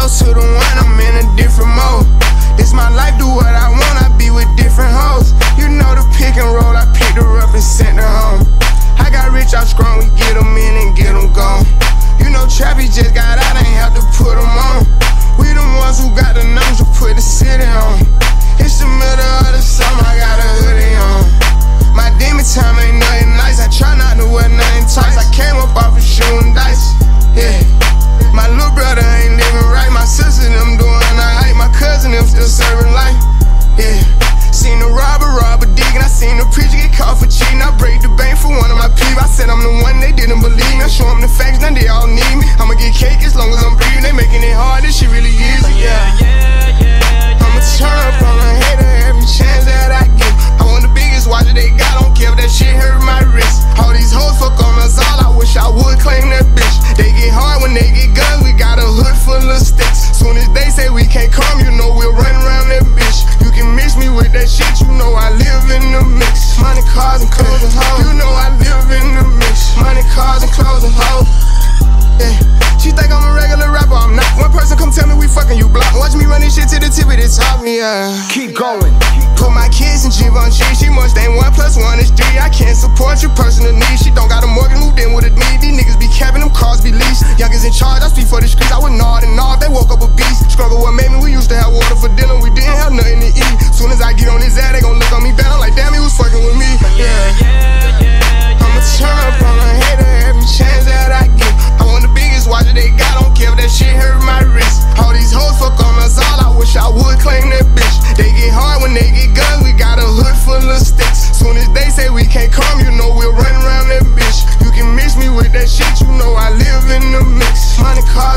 close to the one, I'm in a different mode. This my life, do what I want, I be with different hoes. You know the pick and roll, I picked her up and sent her home. I got rich off strong, we get them in and get them gone. You know Trappy just got out, ain't have to put them on. We the ones who got the numbers to put the city on. It's the middle of the summer, I got a hoodie on. My demon time ain't nothing nice, I try not to wear nothing tight. I came up off of shooting dice, yeah. My little brother ain't living right, my sister them doing alright, my cousin them still serving life, yeah. Seen the robber digging, I seen the preacher get caught for cheating. I break the bank for one of my people, I said I'm the one, they didn't believe me. I show them the facts, now they all need me. I'ma get cake as long as I'm breathing, they making it hard, this shit really easy, yeah. I'ma turn up on a hater every chance that I get. I want the biggest watch that they got, don't care if that shit hurt my wrist. All these hoes fuck on us all, I wish I would claim that bitch. They get hard when they get guns, we got a hood full of sticks. Soon as they say we can't come, you know we'll run around that bitch. You can mix me with that shit, you know I live in the mix. Money, cars, and clothes and hoes, you know I live in the mix. Money, cars, and clothes and hoes, yeah. She think I'm a regular rapper, I'm not. One person come tell me we fucking, you block. Watch me run this shit to the tip of the top, yeah. Keep going. Put my kids in Givenchy, she must ain't 1 + 1 is 3. I can't support your personal needs. She don't got a mortgage, moved in with a need. These niggas be capping, them cars be leased. Youngers in charge, I speak for the streets. I would nod and nod, they woke up a beast. Struggle what made me, we used to have water for dinner, we didn't have nothing to eat. Soon as I get on his ass, they gon' look on me bad. I'm like, damn, he was fucking with me, yeah. I'ma turn up on a hater every chance that I get. I want the biggest watch that they got, don't care if that shit hurt my wrist. All these hoes fuck on us all, I wish I would claim that bitch. They get hard when they get guns, we got a hood full of sticks. Soon as they say we can't come, you know we'll run around that bitch. You can mix me with that shit, you know I live in the mix. Money, cars,